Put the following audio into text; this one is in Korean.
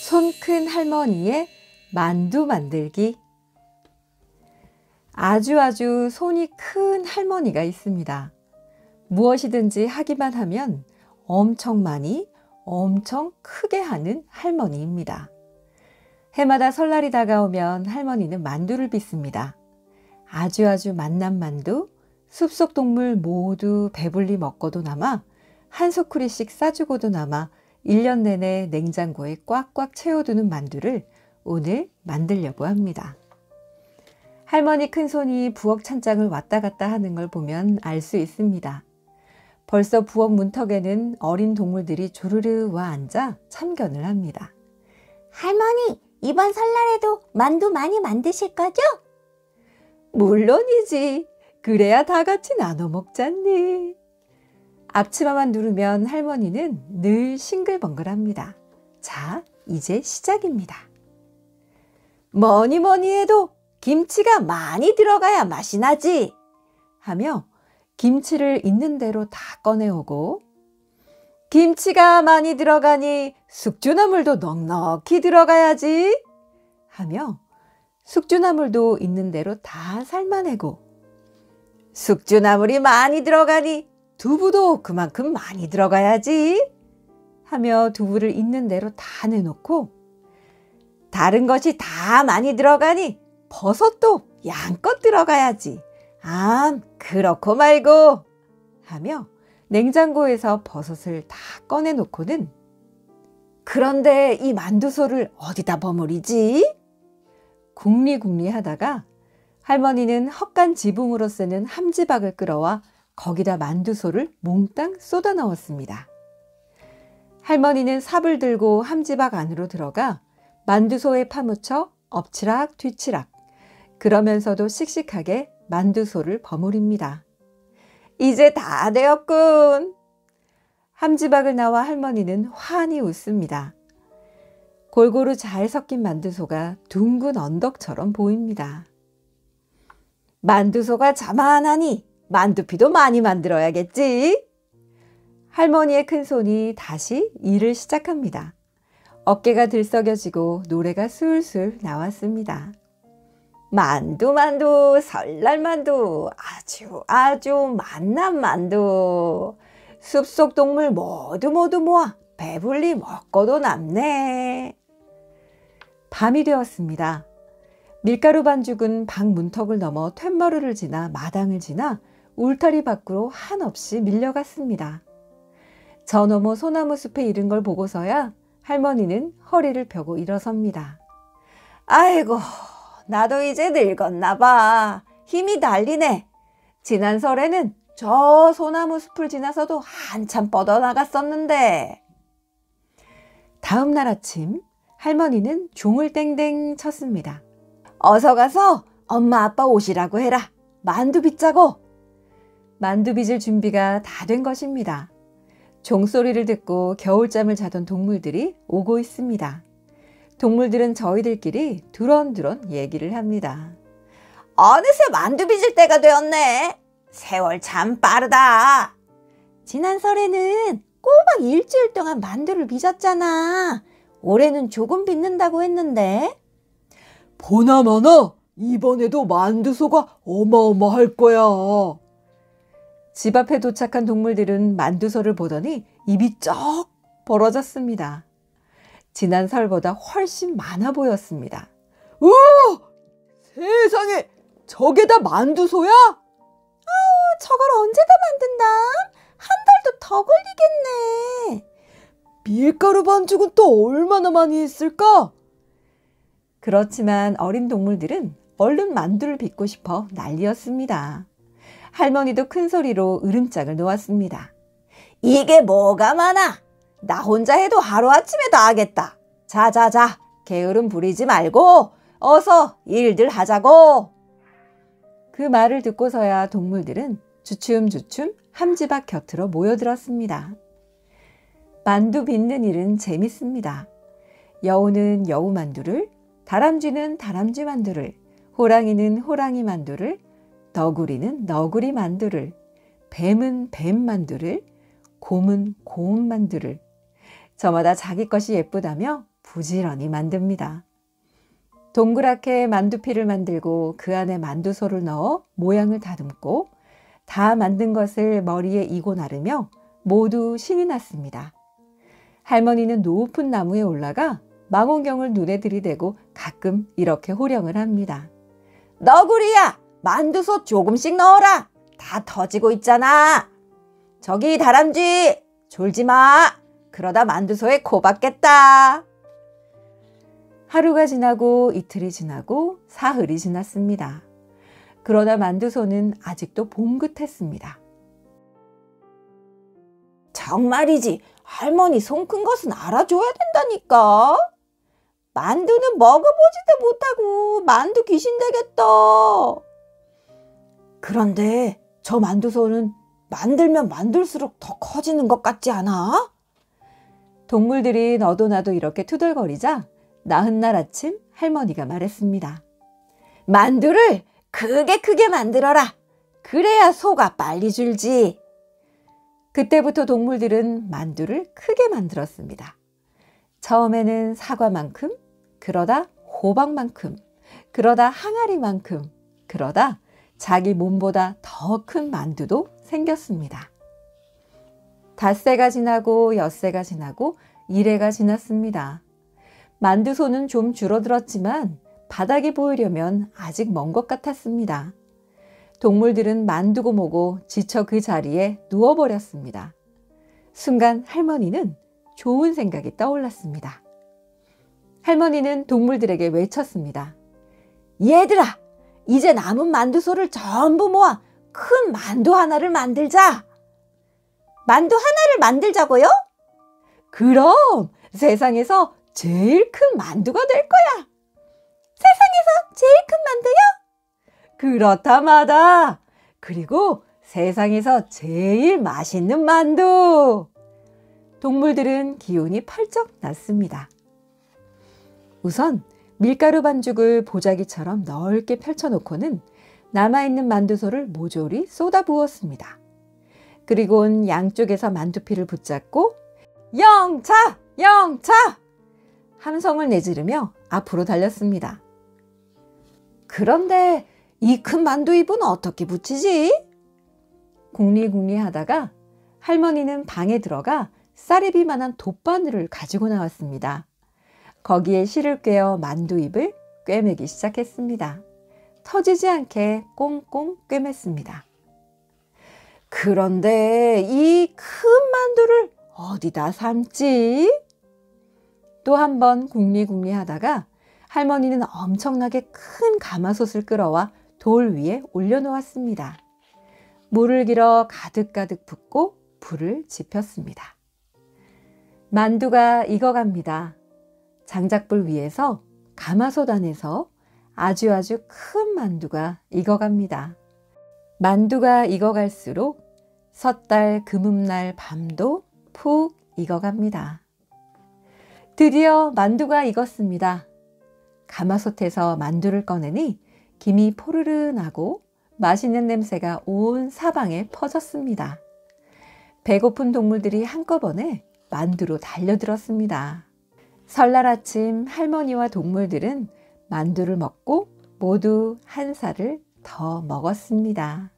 손 큰 할머니의 만두 만들기. 아주 손이 큰 할머니가 있습니다. 무엇이든지 하기만 하면 엄청 많이, 엄청 크게 하는 할머니입니다. 해마다 설날이 다가오면 할머니는 만두를 빚습니다. 아주 맛난 만두, 숲속 동물 모두 배불리 먹고도 남아 한 소쿠리씩 싸주고도 남아 1년 내내 냉장고에 꽉꽉 채워두는 만두를 오늘 만들려고 합니다. 할머니 큰손이 부엌 찬장을 왔다 갔다 하는 걸 보면 알 수 있습니다. 벌써 부엌 문턱에는 어린 동물들이 조르르 와 앉아 참견을 합니다. 할머니, 이번 설날에도 만두 많이 만드실 거죠? 물론이지. 그래야 다 같이 나눠 먹잖니. 앞치마만 누르면 할머니는 늘 싱글벙글합니다. 자, 이제 시작입니다. 뭐니 해도 김치가 많이 들어가야 맛이 나지 하며 김치를 있는 대로 다 꺼내오고, 김치가 많이 들어가니 숙주나물도 넉넉히 들어가야지 하며 숙주나물도 있는 대로 다 삶아내고, 숙주나물이 많이 들어가니 두부도 그만큼 많이 들어가야지 하며 두부를 있는 대로 다 내놓고, 다른 것이 다 많이 들어가니 버섯도 양껏 들어가야지. 그렇고 말고 하며 냉장고에서 버섯을 다 꺼내놓고는, 그런데 이 만두소를 어디다 버무리지? 궁리궁리 하다가 할머니는 헛간 지붕으로 쓰는 함지박을 끌어와 거기다 만두소를 몽땅 쏟아 넣었습니다. 할머니는 삽을 들고 함지박 안으로 들어가 만두소에 파묻혀 엎치락 뒤치락, 그러면서도 씩씩하게 만두소를 버무립니다. 이제 다 되었군. 함지박을 나와 할머니는 환히 웃습니다. 골고루 잘 섞인 만두소가 둥근 언덕처럼 보입니다. 만두소가 자만하니 만두피도 많이 만들어야겠지. 할머니의 큰손이 다시 일을 시작합니다. 어깨가 들썩여지고 노래가 술술 나왔습니다. 만두 설날 만두, 아주 맛난 만두, 숲속 동물 모두 모아 배불리 먹고도 남네. 밤이 되었습니다. 밀가루 반죽은 방 문턱을 넘어 툇마루를 지나 마당을 지나 울타리 밖으로 한없이 밀려갔습니다. 저 너머 소나무 숲에 이른 걸 보고서야 할머니는 허리를 펴고 일어섭니다. 아이고, 나도 이제 늙었나 봐. 힘이 달리네. 지난 설에는 저 소나무 숲을 지나서도 한참 뻗어나갔었는데. 다음 날 아침 할머니는 종을 땡땡 쳤습니다. 어서 가서 엄마 아빠 오시라고 해라. 만두 빚자고. 만두 빚을 준비가 다 된 것입니다. 종소리를 듣고 겨울잠을 자던 동물들이 오고 있습니다. 동물들은 저희들끼리 두런두런 얘기를 합니다. 어느새 만두 빚을 때가 되었네. 세월 참 빠르다. 지난 설에는 꼬박 일주일 동안 만두를 빚었잖아. 올해는 조금 빚는다고 했는데. 보나마나 이번에도 만두소가 어마어마할 거야. 집 앞에 도착한 동물들은 만두소를 보더니 입이 쩍 벌어졌습니다. 지난 설보다 훨씬 많아 보였습니다. 우와! 세상에! 저게 다 만두소야? 저걸 언제 다 만든다? 한 달도 더 걸리겠네. 밀가루 반죽은 또 얼마나 많이 했을까? 그렇지만 어린 동물들은 얼른 만두를 빚고 싶어 난리였습니다. 할머니도 큰 소리로 으름장을 놓았습니다. 이게 뭐가 많아? 나 혼자 해도 하루아침에 다 하겠다. 자자자, 게으름 부리지 말고 어서 일들 하자고. 그 말을 듣고서야 동물들은 주춤주춤 함지박 곁으로 모여들었습니다. 만두 빚는 일은 재밌습니다. 여우는 여우 만두를, 다람쥐는 다람쥐 만두를, 호랑이는 호랑이 만두를, 너구리는 너구리 만두를, 뱀은 뱀 만두를, 곰은 곰 만두를, 저마다 자기 것이 예쁘다며 부지런히 만듭니다. 동그랗게 만두피를 만들고 그 안에 만두소를 넣어 모양을 다듬고 다 만든 것을 머리에 이고 나르며 모두 신이 났습니다. 할머니는 높은 나무에 올라가 망원경을 눈에 들이대고 가끔 이렇게 호령을 합니다. 너구리야, 만두소 조금씩 넣어라. 다 터지고 있잖아. 저기 다람쥐, 졸지 마. 그러다 만두소에 코 박겠다. 하루가 지나고 이틀이 지나고 사흘이 지났습니다. 그러다 만두소는 아직도 봉긋했습니다. 정말이지, 할머니 손 큰 것은 알아줘야 된다니까. 만두는 먹어보지도 못하고 만두 귀신 되겠다. 그런데 저 만두소는 만들면 만들수록 더 커지는 것 같지 않아? 동물들이 너도 나도 이렇게 투덜거리자 나흔날 아침 할머니가 말했습니다. 만두를 크게 만들어라. 그래야 소가 빨리 줄지. 그때부터 동물들은 만두를 크게 만들었습니다. 처음에는 사과만큼, 그러다 호박만큼, 그러다 항아리만큼, 그러다 자기 몸보다 더 큰 만두도 생겼습니다. 닷새가 지나고 엿새가 지나고 일해가 지났습니다. 만두소는 좀 줄어들었지만 바닥이 보이려면 아직 먼 것 같았습니다. 동물들은 만두고 뭐고 지쳐 그 자리에 누워버렸습니다. 순간 할머니는 좋은 생각이 떠올랐습니다. 할머니는 동물들에게 외쳤습니다. 얘들아, 이제 남은 만두소를 전부 모아 큰 만두 하나를 만들자. 만두 하나를 만들자고요? 그럼 세상에서 제일 큰 만두가 될 거야. 세상에서 제일 큰 만두요? 그렇다 마다. 그리고 세상에서 제일 맛있는 만두. 동물들은 기운이 펄쩍 났습니다. 우선 밀가루 반죽을 보자기처럼 넓게 펼쳐놓고는 남아있는 만두소를 모조리 쏟아 부었습니다. 그리고는 양쪽에서 만두피를 붙잡고 영차! 영차! 함성을 내지르며 앞으로 달렸습니다. 그런데 이 큰 만두잎은 어떻게 붙이지? 궁리궁리 하다가 할머니는 방에 들어가 쌀입이만한 돗바늘을 가지고 나왔습니다. 거기에 실을 꿰어 만두잎을 꿰매기 시작했습니다. 터지지 않게 꽁꽁 꿰맸습니다. 그런데 이 큰 만두를 어디다 삶지? 또 한 번 궁리궁리 하다가 할머니는 엄청나게 큰 가마솥을 끌어와 돌 위에 올려놓았습니다. 물을 길어 가득가득 붓고 불을 지폈습니다. 만두가 익어갑니다. 장작불 위에서 가마솥 안에서 아주 큰 만두가 익어갑니다. 만두가 익어갈수록 섣달 금음날 밤도 푹 익어갑니다. 드디어 만두가 익었습니다. 가마솥에서 만두를 꺼내니 김이 포르르 나고 맛있는 냄새가 온 사방에 퍼졌습니다. 배고픈 동물들이 한꺼번에 만두로 달려들었습니다. 설날 아침 할머니와 동물들은 만두를 먹고 모두 한 살을 더 먹었습니다.